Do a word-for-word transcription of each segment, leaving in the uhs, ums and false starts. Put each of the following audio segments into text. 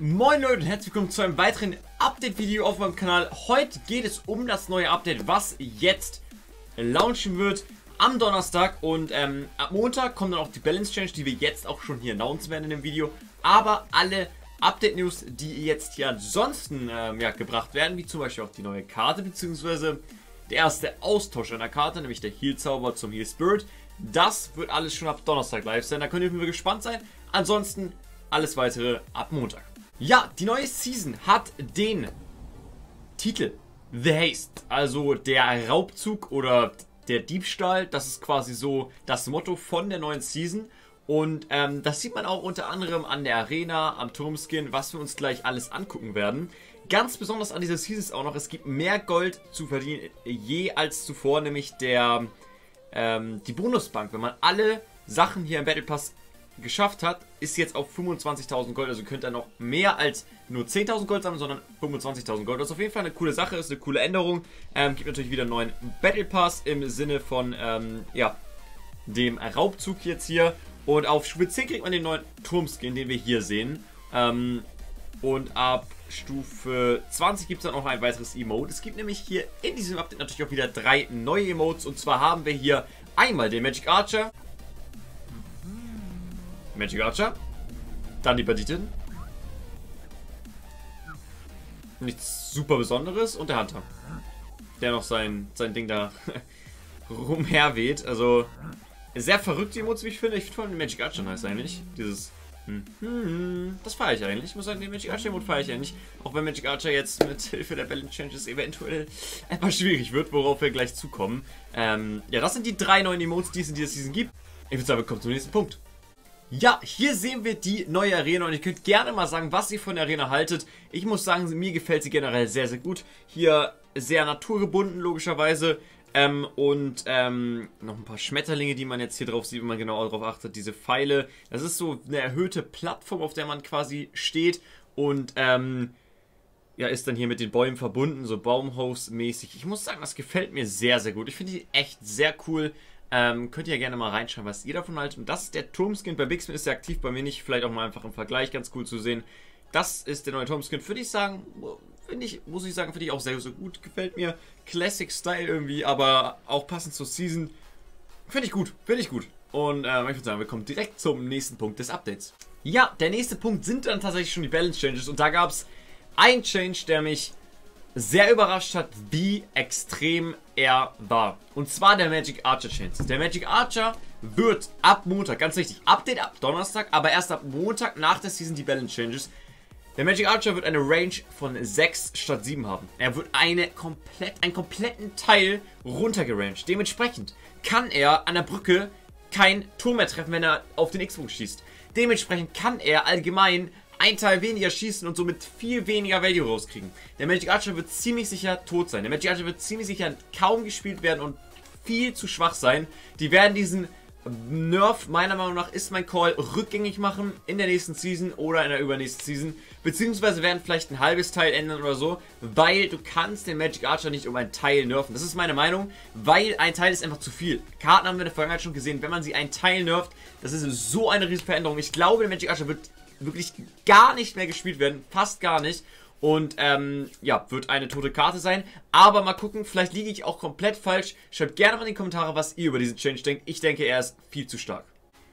Moin Leute und herzlich willkommen zu einem weiteren Update-Video auf meinem Kanal. Heute geht es um das neue Update, was jetzt launchen wird am Donnerstag. Und ähm, ab Montag kommt dann auch die Balance Change, die wir jetzt auch schon hier announcen werden in dem Video. Aber alle Update-News, die jetzt hier ansonsten ähm, ja, gebracht werden, wie zum Beispiel auch die neue Karte, beziehungsweise der erste Austausch einer Karte, nämlich der Heal-Zauber zum Heal-Spirit. Das wird alles schon ab Donnerstag live sein, da könnt ihr gespannt sein. Ansonsten alles weitere ab Montag. Ja, die neue Season hat den Titel The Haste, also der Raubzug oder der Diebstahl. Das ist quasi so das Motto von der neuen Season. Und ähm, das sieht man auch unter anderem an der Arena, am Turmskin, was wir uns gleich alles angucken werden. Ganz besonders an dieser Season ist auch noch, es gibt mehr Gold zu verdienen je als zuvor, nämlich der ähm, die Bonusbank. Wenn man alle Sachen hier im Battle Pass geschafft hat, ist jetzt auf fünfundzwanzigtausend Gold, also könnt ihr noch mehr als nur zehntausend Gold sammeln, sondern fünfundzwanzigtausend Gold. Das ist auf jeden Fall eine coole Sache, ist eine coole Änderung. Ähm, gibt natürlich wieder einen neuen Battle Pass im Sinne von, ähm, ja, dem Raubzug jetzt hier. Und auf Stufe zehn kriegt man den neuen Turmskin, den wir hier sehen. Ähm, und ab Stufe zwanzig gibt es dann auch ein weiteres Emote. Es gibt nämlich hier in diesem Update natürlich auch wieder drei neue Emotes. Und zwar haben wir hier einmal den Magic Archer, Magic Archer, dann die Banditin, nichts super Besonderes, und der Hunter, der noch sein, sein Ding da rumherweht. Also sehr verrückte Emotionen, wie ich finde. Ich finde vor allem den Magic Archer nice eigentlich. Dieses hm, hm, das feiere ich eigentlich. Ich muss sagen, den Magic Archer Emote feiere ich eigentlich. Auch wenn Magic Archer jetzt mit Hilfe der Balance Changes eventuell etwas schwierig wird, worauf wir gleich zukommen. Ähm, ja, das sind die drei neuen Emotes, die es in dieser Season gibt. Ich würde sagen, wir kommen zum nächsten Punkt. Ja, hier sehen wir die neue Arena und ihr könnt gerne mal sagen, was ihr von der Arena haltet. Ich muss sagen, mir gefällt sie generell sehr, sehr gut. Hier sehr naturgebunden, logischerweise. Ähm, und ähm, noch ein paar Schmetterlinge, die man jetzt hier drauf sieht, wenn man genau darauf achtet. Diese Pfeile, das ist so eine erhöhte Plattform, auf der man quasi steht. Und ähm, ja, ist dann hier mit den Bäumen verbunden, so Baumhaus-mäßig. Ich muss sagen, das gefällt mir sehr, sehr gut. Ich finde die echt sehr cool. Ähm, könnt ihr ja gerne mal reinschauen, was ihr davon haltet. Und das ist der Turmskin. Bei Big Spin ist der aktiv, bei mir nicht. Vielleicht auch mal einfach im Vergleich ganz cool zu sehen. Das ist der neue Turmskin. Würde ich sagen, finde ich, muss ich sagen, finde ich auch sehr, sehr gut. Gefällt mir. Classic Style irgendwie, aber auch passend zur Season. Finde ich gut, finde ich gut. Und ähm, ich würde sagen, wir kommen direkt zum nächsten Punkt des Updates. Ja, der nächste Punkt sind dann tatsächlich schon die Balance Changes. Und da gab es einen Change, der mich sehr überrascht hat, wie extrem er war. Und zwar der Magic Archer Change. Der Magic Archer wird ab Montag, ganz wichtig, Update ab Donnerstag, aber erst ab Montag nach der Season die Balance Changes. Der Magic Archer wird eine Range von sechs statt sieben haben. Er wird eine komplett, einen kompletten Teil runtergeranged. Dementsprechend kann er an der Brücke kein Tor mehr treffen, wenn er auf den X-Punkt schießt. Dementsprechend kann er allgemein ein Teil weniger schießen und somit viel weniger Value rauskriegen. Der Magic Archer wird ziemlich sicher tot sein. Der Magic Archer wird ziemlich sicher kaum gespielt werden und viel zu schwach sein. Die werden diesen Nerf, meiner Meinung nach ist mein Call, rückgängig machen in der nächsten Season oder in der übernächsten Season. Beziehungsweise werden vielleicht ein halbes Teil ändern oder so, weil du kannst den Magic Archer nicht um ein Teil nerven. Das ist meine Meinung, weil ein Teil ist einfach zu viel. Karten haben wir in der Vergangenheit schon gesehen, wenn man sie ein Teil nervt, das ist so eine riesige Veränderung. Ich glaube, der Magic Archer wird wirklich gar nicht mehr gespielt werden, fast gar nicht. Und ähm, ja, wird eine tote Karte sein. Aber mal gucken, vielleicht liege ich auch komplett falsch. Schreibt gerne mal in die Kommentare, was ihr über diesen Change denkt. Ich denke, er ist viel zu stark.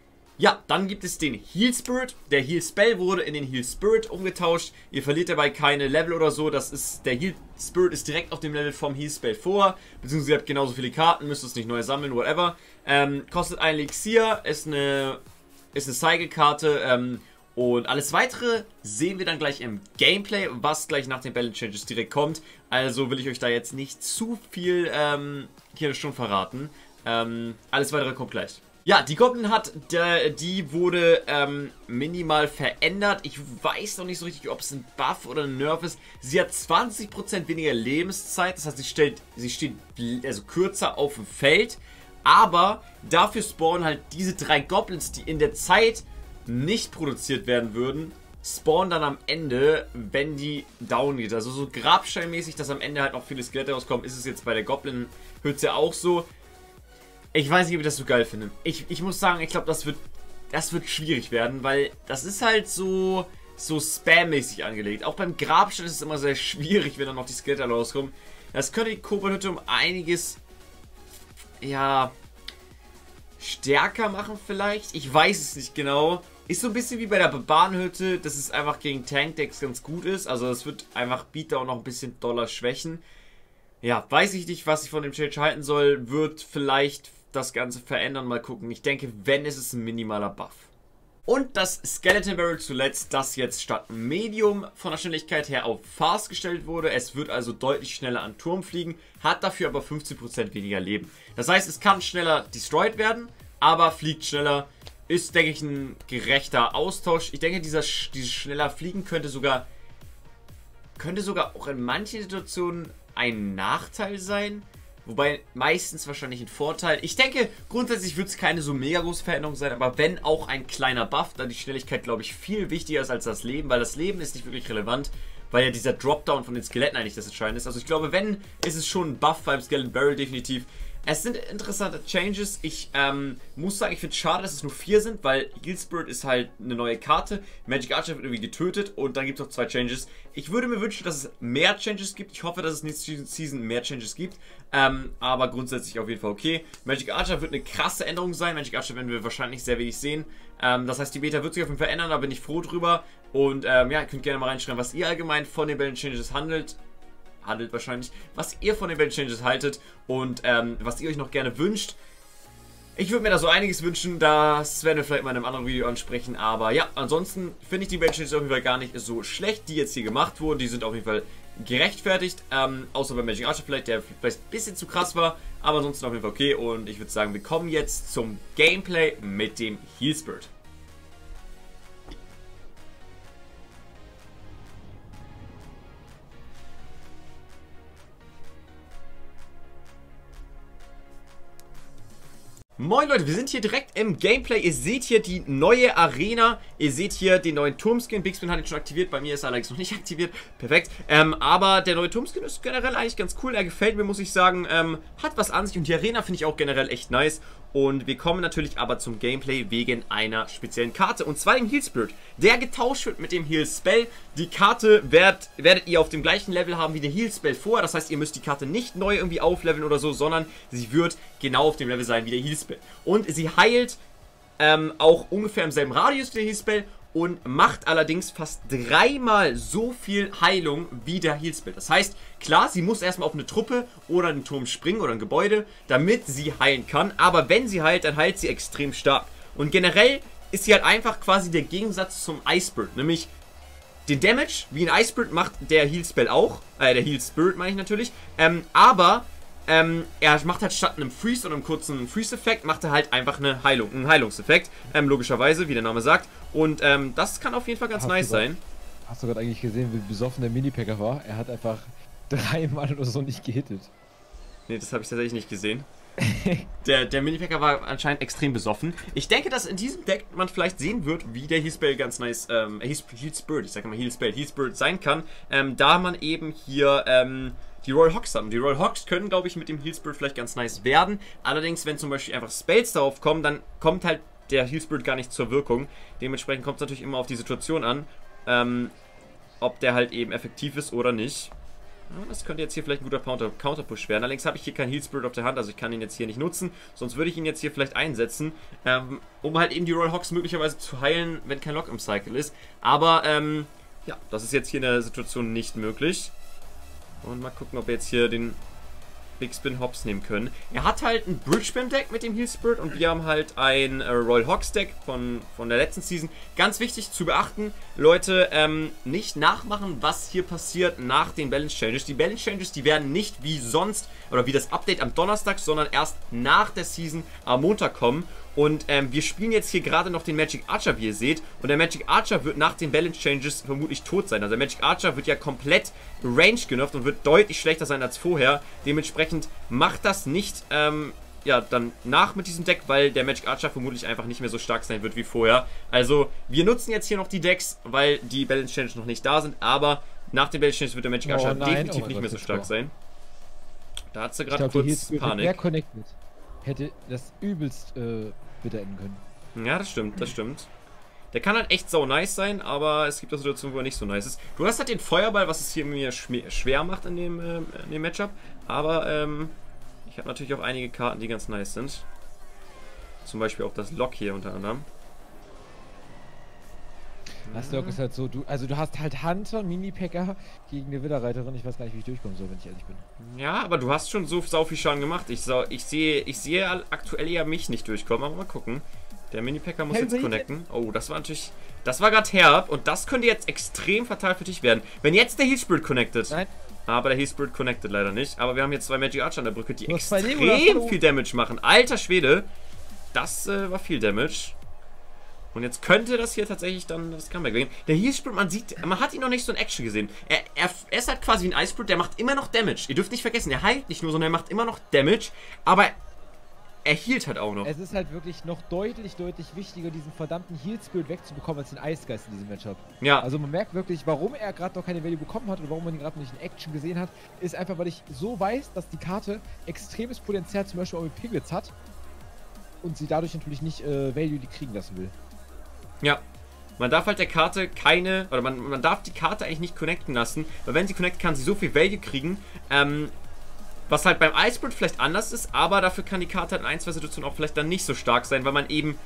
Ja, dann gibt es den Heal Spirit. Der Heal Spell wurde in den Heal Spirit umgetauscht. Ihr verliert dabei keine Level oder so. Das ist, der Heal Spirit ist direkt auf dem Level vom Heal Spell vor. Beziehungsweise ihr habt genauso viele Karten, müsst es nicht neu sammeln, whatever. Ähm, kostet ein Elixier, ist eine, ist eine Cycle-Karte, ähm, und alles weitere sehen wir dann gleich im Gameplay, was gleich nach den Balance Changes direkt kommt. Also will ich euch da jetzt nicht zu viel ähm, hier schon verraten. Ähm, alles weitere kommt gleich. Ja, die Goblin hat, der, die wurde ähm, minimal verändert. Ich weiß noch nicht so richtig, ob es ein Buff oder ein Nerf ist. Sie hat zwanzig Prozent weniger Lebenszeit. Das heißt, sie, stellt, sie steht also kürzer auf dem Feld. Aber dafür spawnen halt diese drei Goblins, die in der Zeit nicht produziert werden würden, spawnen dann am Ende, wenn die down geht. Also so Grabsteinmäßig, dass am Ende halt noch viele Skelette rauskommen, ist es jetzt bei der Goblin-Hütte auch so. Ich weiß nicht, ob ich das so geil finde. Ich, ich muss sagen, ich glaube, das wird, das wird schwierig werden, weil das ist halt so so spammäßig angelegt. Auch beim Grabstein ist es immer sehr schwierig, wenn dann noch die Skelette rauskommen. Das könnte die Koboldhütte um einiges, ja, stärker machen vielleicht. Ich weiß es nicht genau. Ist so ein bisschen wie bei der Barbarenhütte, dass es einfach gegen Tankdecks ganz gut ist. Also es wird einfach Beatdown noch ein bisschen doller schwächen. Ja, weiß ich nicht, was ich von dem Change halten soll. Wird vielleicht das Ganze verändern. Mal gucken. Ich denke, wenn, ist es ein minimaler Buff. Und das Skeleton Barrel zuletzt, das jetzt statt Medium von der Schnelligkeit her auf Fast gestellt wurde. Es wird also deutlich schneller an Turm fliegen, hat dafür aber fünfzehn Prozent weniger Leben. Das heißt, es kann schneller destroyed werden, aber fliegt schneller. Ist, denke ich, ein gerechter Austausch. Ich denke, dieser, dieses schneller Fliegen könnte sogar, könnte sogar auch in manchen Situationen ein Nachteil sein. Wobei meistens wahrscheinlich ein Vorteil. Ich denke, grundsätzlich wird es keine so mega große Veränderung sein, aber wenn auch ein kleiner Buff, da die Schnelligkeit, glaube ich, viel wichtiger ist als das Leben, weil das Leben ist nicht wirklich relevant, weil ja dieser Dropdown von den Skeletten eigentlich das Entscheidende ist. Also ich glaube, wenn, ist es schon ein Buff beim Skeleton Barrel definitiv. Es sind interessante Changes. Ich ähm, muss sagen, ich finde es schade, dass es nur vier sind, weil Heal Spirit ist halt eine neue Karte. Magic Archer wird irgendwie getötet und dann gibt es noch zwei Changes. Ich würde mir wünschen, dass es mehr Changes gibt. Ich hoffe, dass es nächste Season mehr Changes gibt. Ähm, aber grundsätzlich auf jeden Fall okay. Magic Archer wird eine krasse Änderung sein. Magic Archer werden wir wahrscheinlich sehr wenig sehen. Ähm, das heißt, die Beta wird sich auf jeden Fall ändern, da bin ich froh drüber. Und ähm, ja, ihr könnt gerne mal reinschreiben, was ihr allgemein von den Balance Changes handelt. handelt wahrscheinlich, was ihr von den Balance Changes haltet und ähm, was ihr euch noch gerne wünscht. Ich würde mir da so einiges wünschen, das werden wir vielleicht mal in einem anderen Video ansprechen, aber ja, ansonsten finde ich die Balance Changes auf jeden Fall gar nicht so schlecht, die jetzt hier gemacht wurden, die sind auf jeden Fall gerechtfertigt, ähm, außer bei Magic Archer vielleicht, der vielleicht ein bisschen zu krass war, aber ansonsten auf jeden Fall okay und ich würde sagen, wir kommen jetzt zum Gameplay mit dem Heal Spirit. Moin Leute, wir sind hier direkt im Gameplay. Ihr seht hier die neue Arena. Ihr seht hier den neuen Turmskin. Bigspin hat ihn schon aktiviert. Bei mir ist er allerdings noch nicht aktiviert. Perfekt. Ähm, aber der neue Turmskin ist generell eigentlich ganz cool. Er gefällt mir, muss ich sagen. Ähm, hat was an sich. Und die Arena finde ich auch generell echt nice. Und wir kommen natürlich aber zum Gameplay wegen einer speziellen Karte. Und zwar dem Heal Spirit, der getauscht wird mit dem Heal Spell. Die Karte werd, werdet ihr auf dem gleichen Level haben wie der Heal Spell vorher. Das heißt, ihr müsst die Karte nicht neu irgendwie aufleveln oder so, sondern sie wird genau auf dem Level sein wie der Heal Spell. Und sie heilt ähm, auch ungefähr im selben Radius wie der Heal Spell und macht allerdings fast dreimal so viel Heilung wie der Heal Spell. Das heißt, klar, sie muss erstmal auf eine Truppe oder einen Turm springen oder ein Gebäude, damit sie heilen kann. Aber wenn sie heilt, dann heilt sie extrem stark. Und generell ist sie halt einfach quasi der Gegensatz zum Ice Spirit. Nämlich den Damage, wie ein Ice Spirit, macht der Heal Spell auch. Äh, der Heal Spirit meine ich natürlich. Ähm, aber Ähm, er macht halt statt einem Freeze und einem kurzen Freeze-Effekt, macht er halt einfach eine Heilung, einen Heilungseffekt, ähm, logischerweise, wie der Name sagt. Und ähm, das kann auf jeden Fall ganz hast nice grad, sein. Hast du gerade eigentlich gesehen, wie besoffen der Mini-Packer war? Er hat einfach dreimal oder so nicht gehittet. Ne, das habe ich tatsächlich nicht gesehen. der der Mini-Packer war anscheinend extrem besoffen. Ich denke, dass in diesem Deck man vielleicht sehen wird, wie der Heal Spell ganz nice, ähm, Heal Spirit, ich sag mal Heal Spell, Heal Spirit sein kann, ähm, da man eben hier, ähm, die Royal Hogs haben. Die Royal Hogs können, glaube ich, mit dem Heal Spirit vielleicht ganz nice werden. Allerdings, wenn zum Beispiel einfach Spells darauf kommen, dann kommt halt der Heal Spirit gar nicht zur Wirkung. Dementsprechend kommt es natürlich immer auf die Situation an, ähm, ob der halt eben effektiv ist oder nicht. Ja, das könnte jetzt hier vielleicht ein guter Counter Counterpush werden. Allerdings habe ich hier keinen Heal Spirit auf der Hand, also ich kann ihn jetzt hier nicht nutzen. Sonst würde ich ihn jetzt hier vielleicht einsetzen, ähm, um halt eben die Royal Hogs möglicherweise zu heilen, wenn kein Lock im Cycle ist. Aber, ähm, ja, das ist jetzt hier in der Situation nicht möglich. Und mal gucken, ob wir jetzt hier den Bigspin Hops nehmen können. Er hat halt ein Bridgespin Deck mit dem Heal Spirit und wir haben halt ein äh, Royal Hogs Deck von, von der letzten Season. Ganz wichtig zu beachten, Leute, ähm, nicht nachmachen, was hier passiert nach den Balance Changes. Die Balance Changes, die werden nicht wie sonst oder wie das Update am Donnerstag, sondern erst nach der Season am Montag kommen. Und ähm, wir spielen jetzt hier gerade noch den Magic Archer, wie ihr seht. Und der Magic Archer wird nach den Balance Changes vermutlich tot sein. Also der Magic Archer wird ja komplett Range genervt und wird deutlich schlechter sein als vorher. Dementsprechend macht das nicht ähm, ja, dann nach mit diesem Deck, weil der Magic Archer vermutlich einfach nicht mehr so stark sein wird wie vorher. Also wir nutzen jetzt hier noch die Decks, weil die Balance Changes noch nicht da sind. Aber nach den Balance Changes wird der Magic Archer oh definitiv oh nicht Gott, mehr so stark sein. Da hat sie gerade kurz Panik. Wer connected hätte das übelst äh, bitter enden können. Ja, das stimmt, das stimmt. Der kann halt echt sau nice sein, aber es gibt auch Situationen, wo er nicht so nice ist. Du hast halt den Feuerball, was es hier mir schwer macht in dem, äh, in dem Matchup. Aber ähm, ich habe natürlich auch einige Karten, die ganz nice sind. Zum Beispiel auch das Lock hier unter anderem. Das Lock ist halt so, du, also du hast halt Hunter, Mini-Packer gegen eine Widderreiterin. Ich weiß gar nicht, wie ich durchkommen soll, wenn ich ehrlich bin. Ja, aber du hast schon so sau viel Schaden gemacht. Ich, so, ich, sehe, ich sehe aktuell eher mich nicht durchkommen, aber mal gucken. Der Mini-Packer muss jetzt connecten. Oh, das war natürlich... Das war gerade herb und das könnte jetzt extrem fatal für dich werden. Wenn jetzt der Heal Spirit connected. Nein. Aber der Heal Spirit connected leider nicht. Aber wir haben jetzt zwei Magic Archer an der Brücke, die Du hast zwei extrem Lego, viel Damage machen. Alter Schwede. Das äh, war viel Damage. Und jetzt könnte das hier tatsächlich dann das Comeback werden. Der Heal Spirit, man sieht, man hat ihn noch nicht so in Action gesehen. Er, er, er ist halt quasi wie ein Ice Spirit, der macht immer noch Damage. Ihr dürft nicht vergessen, er heilt nicht nur, sondern er macht immer noch Damage. Aber er healt halt auch noch. Es ist halt wirklich noch deutlich, deutlich wichtiger, diesen verdammten Heal Spirit wegzubekommen, als den Eisgeist in diesem Matchup. Ja. Also man merkt wirklich, warum er gerade noch keine Value bekommen hat oder warum man ihn gerade noch nicht in Action gesehen hat, ist einfach, weil ich so weiß, dass die Karte extremes Potenzial zum Beispiel auch mit Piglets hat und sie dadurch natürlich nicht äh, Value die kriegen lassen will. Ja. Man darf halt der Karte keine, oder man, man darf die Karte eigentlich nicht connecten lassen, weil wenn sie connecten, kann sie so viel Value kriegen, ähm, was halt beim Ice Spirit vielleicht anders ist, aber dafür kann die Karte halt in ein, zwei Situationen auch vielleicht dann nicht so stark sein, weil man eben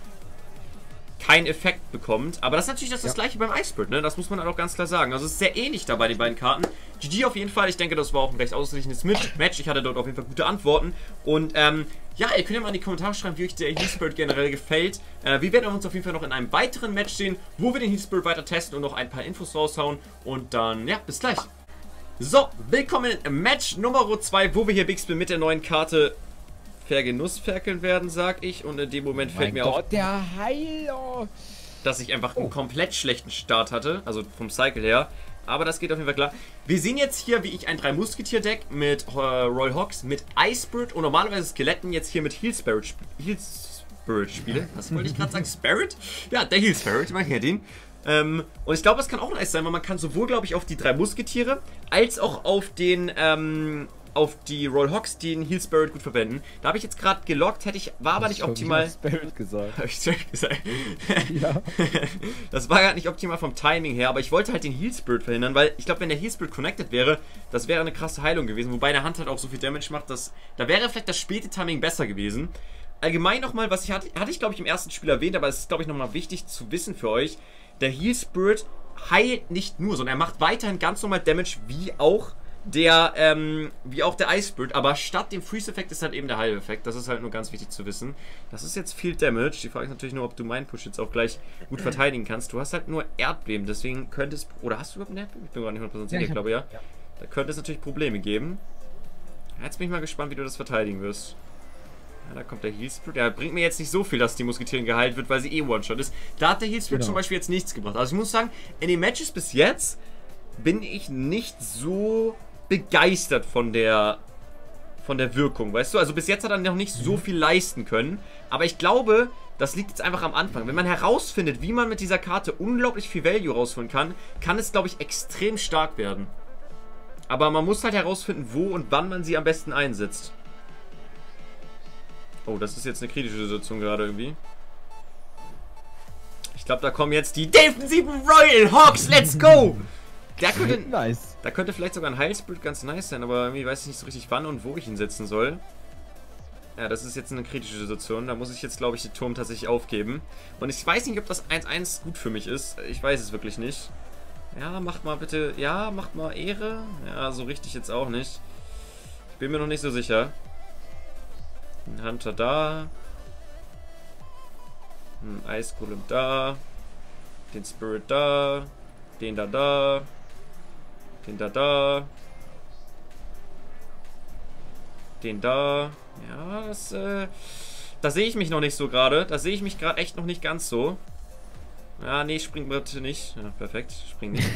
keinen Effekt bekommt. Aber das ist natürlich das, das Ja. gleiche beim Ice Spirit, ne? Das muss man halt auch ganz klar sagen. Also es ist sehr ähnlich dabei, die beiden Karten. G G auf jeden Fall. Ich denke, das war auch ein recht ausgeglichenes Match. Ich hatte dort auf jeden Fall gute Antworten. Und ähm, ja, ihr könnt ja mal in die Kommentare schreiben, wie euch der Heal Spirit generell gefällt. Äh, wir werden uns auf jeden Fall noch in einem weiteren Match sehen, wo wir den Heal Spirit weiter testen und noch ein paar Infos raushauen. Und dann, ja, bis gleich. So, willkommen im Match Nummer zwei, wo wir hier Big Spin mit der neuen Karte vergenussferkeln werden, sag ich. Und in dem Moment Oh fällt mein mir Gott, auf, der Heiler! dass ich einfach einen Oh. komplett schlechten Start hatte, also vom Cycle her. Aber das geht auf jeden Fall klar. Wir sehen jetzt hier, wie ich ein drei Musketier Deck mit äh, Royal Hawks, mit Ice Spirit und normalerweise Skeletten jetzt hier mit Heal Spirit, sp Heal Spirit spiele. Was wollte ich gerade sagen? Spirit? Ja, der Heal Spirit, man kennt ihn. Ähm, und ich glaube, das kann auch nice sein, weil man kann sowohl, glaube ich, auf die drei Musketiere als auch auf den, ähm, auf die Royal Hawks den Heal Spirit gut verwenden. Da habe ich jetzt gerade gelockt, hätte ich, war aber nicht optimal. Spirit gesagt. Habe ich Spirit gesagt? Ja. Das war gerade nicht optimal vom Timing her, aber ich wollte halt den Heal Spirit verhindern, weil ich glaube, wenn der Heal Spirit connected wäre, das wäre eine krasse Heilung gewesen, wobei der Hand halt auch so viel Damage macht, dass da wäre vielleicht das späte Timing besser gewesen. Allgemein nochmal, was ich hatte, hatte ich glaube ich im ersten Spiel erwähnt, aber es ist glaube ich nochmal wichtig zu wissen für euch. Der Heal Spirit heilt nicht nur, sondern er macht weiterhin ganz normal Damage, wie auch der, ähm, wie auch der Ice Spirit, aber statt dem Freeze-Effekt ist halt eben der Heil-Effekt. Das ist halt nur ganz wichtig zu wissen. Das ist jetzt viel Damage. Die Frage ist natürlich nur, ob du meinen Push jetzt auch gleich gut verteidigen kannst. Du hast halt nur Erdbeben, deswegen könnte es, oder hast du überhaupt ein Erdbeben? Ich bin gar nicht hundert Prozent sicher, Ja, ich glaube ja. ja. Da könnte es natürlich Probleme geben. Jetzt bin ich mal gespannt, wie du das verteidigen wirst. Ja, da kommt der Heal Spirit. Der bringt mir jetzt nicht so viel, dass die Musketierin geheilt wird, weil sie eh One-Shot ist. Da hat der Heal Spirit Genau. zum Beispiel jetzt nichts gebracht. Also ich muss sagen, in den Matches bis jetzt bin ich nicht so begeistert von der von der Wirkung, weißt du? Also bis jetzt hat er noch nicht so viel leisten können. Aber ich glaube, das liegt jetzt einfach am Anfang. Wenn man herausfindet, wie man mit dieser Karte unglaublich viel Value rausholen kann, kann es, glaube ich, extrem stark werden. Aber man muss halt herausfinden, wo und wann man sie am besten einsetzt. Oh, das ist jetzt eine kritische Situation gerade irgendwie. Ich glaube, da kommen jetzt die defensiven Royal Hawks. Let's go! Der könnte, Nice. da könnte vielleicht sogar ein Heil Spirit ganz nice sein, aber irgendwie weiß ich nicht so richtig, wann und wo ich ihn setzen soll. Ja, das ist jetzt eine kritische Situation. Da muss ich jetzt, glaube ich, den Turm tatsächlich aufgeben. Und ich weiß nicht, ob das eins eins gut für mich ist. Ich weiß es wirklich nicht. Ja, macht mal bitte... Ja, macht mal Ehre. Ja, so richtig jetzt auch nicht. Ich bin mir noch nicht so sicher. Ein Hunter da. Ein Ice Golem da. Den Spirit da. Den da da. Den da da. Den da. Ja, das, äh... Da sehe ich mich noch nicht so gerade. Da sehe ich mich gerade echt noch nicht ganz so. Ja, nee, spring bitte nicht. Ja, perfekt. Spring nicht.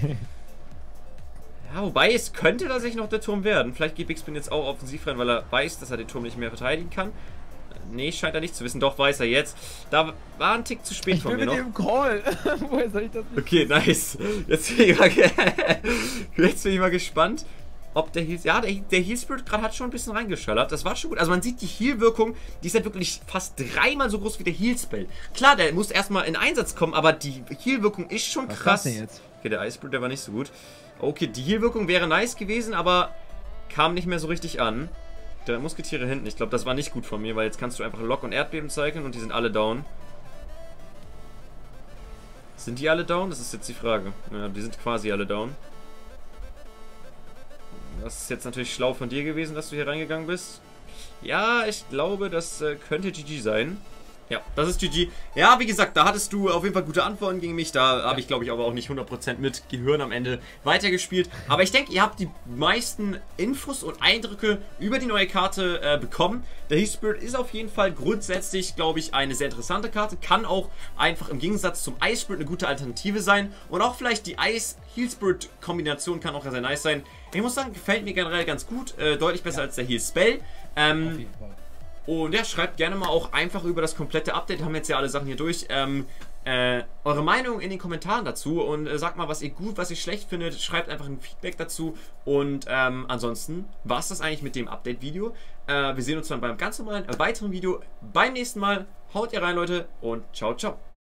Ja, wobei, es könnte tatsächlich noch der Turm werden. Vielleicht geht Big Spin jetzt auch offensiv rein, weil er weiß, dass er den Turm nicht mehr verteidigen kann. Nee, scheint er nicht zu wissen. Doch, weiß er jetzt. Da war ein Tick zu spät Ich von bin mir mit noch. dem Call. Woher soll ich das nicht? Okay, nice. Jetzt bin ich mal, jetzt bin ich mal gespannt, ob der Heal... Ja, der, der Heal Spirit gerade hat schon ein bisschen reingeschallert. Das war schon gut. Also man sieht die Heal-Wirkung, die ist halt wirklich fast dreimal so groß wie der Heal-Spell. Klar, der muss erstmal in Einsatz kommen, aber die Heal-Wirkung ist schon Was krass. ist das denn jetzt? Okay, der Ice Spirit, der war nicht so gut. Okay, die Heal-Wirkung wäre nice gewesen, aber kam nicht mehr so richtig an. Der Musketiere hinten, ich glaube, das war nicht gut von mir, weil jetzt kannst du einfach Lock und Erdbeben zeichnen und die sind alle down. Sind die alle down? Das ist jetzt die Frage. Ja, die sind quasi alle down. Das ist jetzt natürlich schlau von dir gewesen, dass du hier reingegangen bist. Ja, ich glaube, das äh, könnte G G sein. Ja, das ist G G. Ja, wie gesagt, da hattest du auf jeden Fall gute Antworten gegen mich. Da habe ich, glaube ich, aber auch nicht hundert Prozent mit Gehirn am Ende weitergespielt. Aber ich denke, ihr habt die meisten Infos und Eindrücke über die neue Karte äh, bekommen. Der Heal Spirit ist auf jeden Fall grundsätzlich, glaube ich, eine sehr interessante Karte. Kann auch einfach im Gegensatz zum Ice Spirit eine gute Alternative sein. Und auch vielleicht die Ice-Heal Spirit-Kombination kann auch sehr nice sein. Ich muss sagen, gefällt mir generell ganz gut. Äh, deutlich besser ja. als der Heal Spell. Ähm, auf jeden Fall. Und ja, schreibt gerne mal auch einfach über das komplette Update, haben jetzt ja alle Sachen hier durch, ähm, äh, eure Meinung in den Kommentaren dazu und äh, sagt mal, was ihr gut, was ihr schlecht findet, schreibt einfach ein Feedback dazu und ähm, ansonsten war es das eigentlich mit dem Update-Video. Äh, wir sehen uns dann beim ganz normalen, äh, weiteren Video beim nächsten Mal. Haut ihr rein, Leute, und ciao, ciao.